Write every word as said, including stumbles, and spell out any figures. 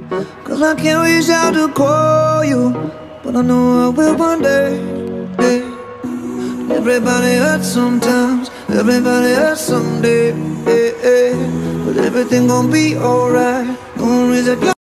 Cause I can't reach out to call you, but I know I will one day, yeah. Everybody hurts sometimes, everybody hurts someday, yeah, yeah. But everything gon' be alright. Gonna raise a glass